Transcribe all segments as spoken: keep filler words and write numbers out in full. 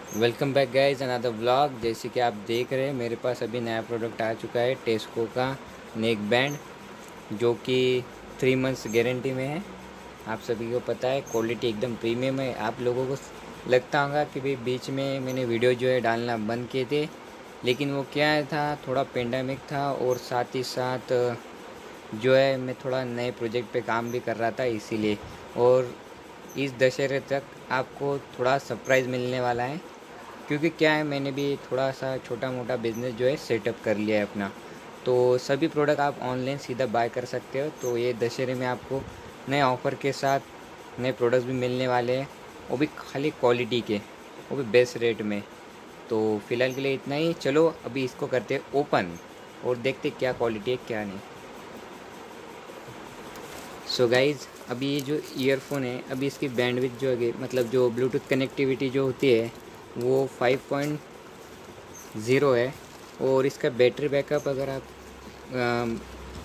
Welcome back guys another vlog. जैसे कि आप देख रहे हैं मेरे पास अभी नया प्रोडक्ट आ चुका है टेस्को का नेक बैंड, जो कि थ्री मंथ्स गारंटी में है। आप सभी को पता है क्वालिटी एकदम प्रीमियम है। आप लोगों को लगता होगा कि भाई बीच में मैंने वीडियो जो है डालना बंद किए थे, लेकिन वो क्या था, थोड़ा पेंडेमिक था और साथ ही साथ जो है मैं थोड़ा नए प्रोजेक्ट पे काम भी कर रहा था इसीलिए। और इस दशहरे तक आपको थोड़ा सरप्राइज़ मिलने वाला है, क्योंकि क्या है, मैंने भी थोड़ा सा छोटा मोटा बिज़नेस जो है सेटअप कर लिया है अपना। तो सभी प्रोडक्ट आप ऑनलाइन सीधा बाय कर सकते हो। तो ये दशहरे में आपको नए ऑफ़र के साथ नए प्रोडक्ट्स भी मिलने वाले हैं, वो भी खाली क्वालिटी के, वो भी बेस्ट रेट में। तो फ़िलहाल के लिए इतना ही। चलो अभी इसको करते हैं ओपन और देखते क्या क्वालिटी है क्या नहीं। सो so गाइज़, अभी ये जो ईयरफोन है, अभी इसकी बैंडविड्थ जो है, मतलब जो ब्लूटूथ कनेक्टिविटी जो होती है वो फाइव पॉइंट ज़ीरो है। और इसका बैटरी बैकअप अगर आप अम,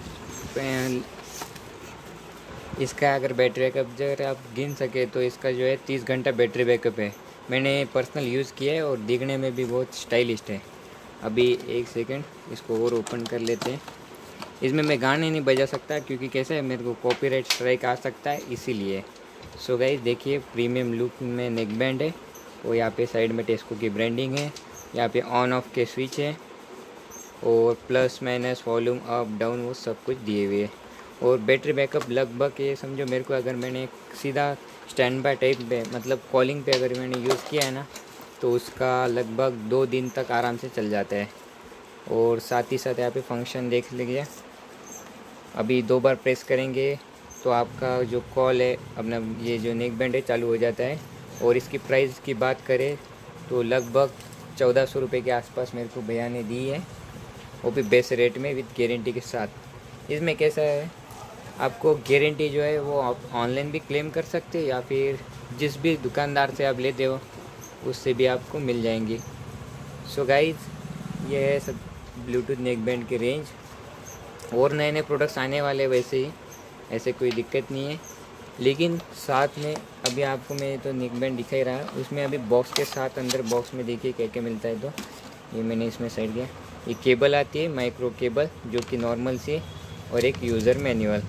इसका अगर बैटरी बैकअप अगर आप गिन सके तो इसका जो है तीस घंटा बैटरी बैकअप है। मैंने पर्सनल यूज़ किया है और दिखने में भी बहुत स्टाइलिश है। अभी एक सेकंड इसको और ओपन कर लेते हैं। इसमें मैं गाने नहीं बजा सकता क्योंकि कैसा है, मेरे को कॉपीराइट स्ट्राइक आ सकता है इसीलिए। सो गाइस देखिए, प्रीमियम लुक में नेक बैंड है और यहाँ पे साइड में टेस्को की ब्रांडिंग है। यहाँ पे ऑन ऑफ के स्विच है और plus minus volume up down वो सब कुछ दिए हुए है। और बैटरी बैकअप लगभग ये समझो मेरे को, अगर मैंने सीधा स्टैंड बाय टाइप पे मतलब कॉलिंग पे अगर मैंने यूज़ किया है ना, तो उसका लगभग दो दिन तक आराम से चल जाता है। और साथ ही साथ यहाँ पे फंक्शन देख लीजिए, अभी दो बार प्रेस करेंगे तो आपका जो कॉल है अपना ये जो नेक बैंड है चालू हो जाता है। और इसकी प्राइस की बात करें तो लगभग चौदह सौ रुपये के आसपास मेरे को भैया ने दी है, वो भी बेस्ट रेट में विद गारंटी के साथ। इसमें कैसा है, आपको गारंटी जो है वो आप ऑनलाइन भी क्लेम कर सकते हो या फिर जिस भी दुकानदार से आप लेते हो उससे भी आपको मिल जाएंगी। सो गाइज़, ये है सब ब्लूटूथ नेक बैंड की रेंज। और नए नए प्रोडक्ट्स आने वाले वैसे ही, ऐसे कोई दिक्कत नहीं है। लेकिन साथ में अभी आपको मैं तो नेक बैंड दिखा ही रहा, उसमें अभी बॉक्स के साथ अंदर बॉक्स में देखिए क्या क्या मिलता है। तो ये मैंने इसमें साइड किया, ये केबल आती है माइक्रो केबल जो कि नॉर्मल सी, और एक यूज़र मैनुअल।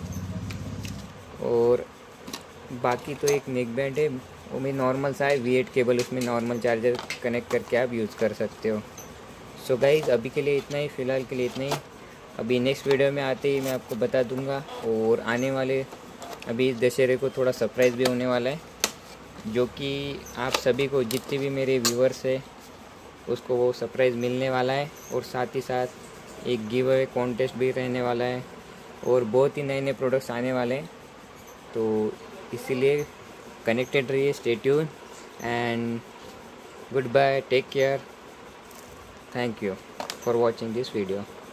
और बाकी तो एक नेक बैंड है, वो भी नॉर्मल सा है, वी एट केबल, उसमें नॉर्मल चार्जर कनेक्ट करके आप यूज़ कर सकते हो। सो गाइज़ अभी के लिए इतना ही, फ़िलहाल के लिए इतना ही। अभी नेक्स्ट वीडियो में आते ही मैं आपको बता दूंगा। और आने वाले अभी इस दशहरे को थोड़ा सरप्राइज़ भी होने वाला है, जो कि आप सभी को, जितने भी मेरे व्यूअर्स है उसको वो सरप्राइज़ मिलने वाला है। और साथ ही साथ एक गिव अवे कॉन्टेस्ट भी रहने वाला है और बहुत ही नए नए प्रोडक्ट्स आने वाले हैं। तो इसीलिए कनेक्टेड रहिए, stay tune and good bye, take care, thank you for watching this video.